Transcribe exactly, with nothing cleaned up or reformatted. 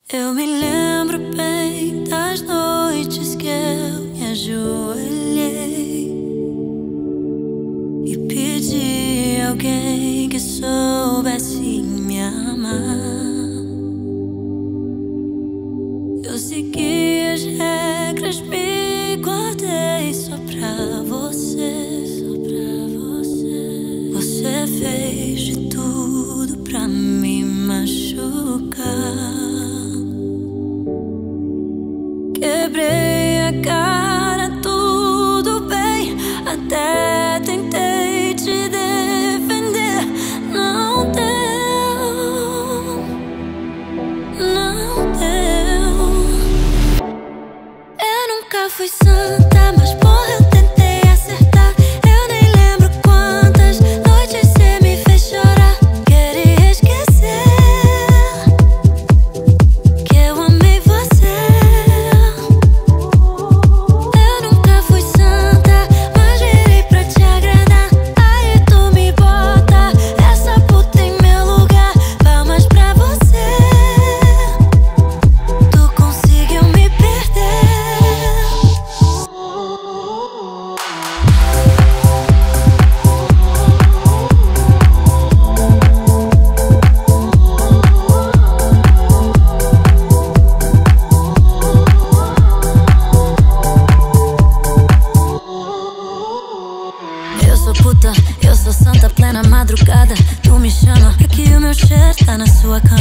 Eu me lembro bem das noites que eu me ajoelhei e pedi a alguém que soubesse me amar. Eu segui as regras, me guardei só pra você, só pra você. Você fez de tudo pra me machucar. Quebrei a cara, tudo bem, até tentei te defender. Não deu, não deu. Eu nunca fui santa, mas porra, eu tentei acertar. Eu nem lembro quantas noites cê me fez chorar. Queria esquecer que eu amei você. Eu sou santa, plena madrugada. Tu me chama pra que o meu cheiro tá na sua cama.